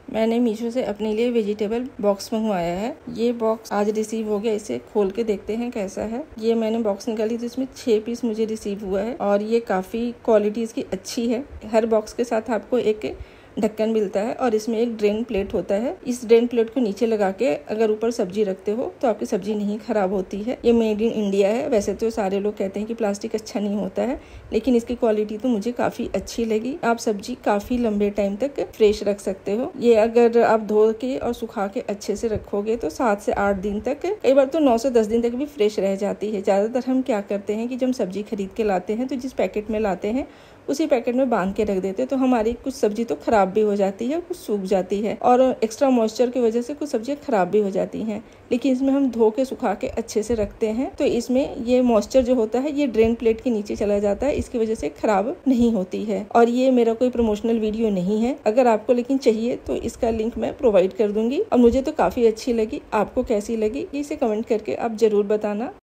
मैंने मीशो से अपने लिए वेजिटेबल बॉक्स मंगवाया है। ये बॉक्स आज रिसीव हो गया। इसे खोल के देखते हैं कैसा है। ये मैंने बॉक्स निकाली तो इसमें 6 पीस मुझे रिसीव हुआ है और ये काफ़ी क्वालिटी इसकी अच्छी है। हर बॉक्स के साथ आपको एक ढक्कन मिलता है और इसमें एक ड्रेन प्लेट होता है। इस ड्रेन प्लेट को नीचे लगा के अगर ऊपर सब्जी रखते हो तो आपकी सब्जी नहीं खराब होती है। ये मेड इन इंडिया है। वैसे तो सारे लोग कहते हैं कि प्लास्टिक अच्छा नहीं होता है, लेकिन इसकी क्वालिटी तो मुझे काफ़ी अच्छी लगी। आप सब्जी काफ़ी लंबे टाइम तक फ्रेश रख सकते हो। ये अगर आप धो के और सुखा के अच्छे से रखोगे तो 7 से 8 दिन तक, कई बार तो 9 से 10 दिन तक भी फ्रेश रह जाती है। ज़्यादातर हम क्या करते हैं कि जब सब्जी खरीद के लाते हैं तो जिस पैकेट में लाते हैं उसी पैकेट में बांध के रख देते हैं, तो हमारी कुछ सब्जी तो खराब भी हो जाती है, कुछ सूख जाती है और एक्स्ट्रा मॉइस्चर की वजह से कुछ सब्जियां खराब भी हो जाती हैं। लेकिन इसमें हम धो के सुखा के अच्छे से रखते हैं तो इसमें ये मॉइस्चर जो होता है ये ड्रेन प्लेट के नीचे चला जाता है। इसकी वजह से खराब नहीं होती है। और ये मेरा कोई प्रमोशनल वीडियो नहीं है। अगर आपको लेकिन चाहिए तो इसका लिंक मैं प्रोवाइड कर दूंगी और मुझे तो काफी अच्छी लगी। आपको कैसी लगी इसे कमेंट करके आप जरूर बताना।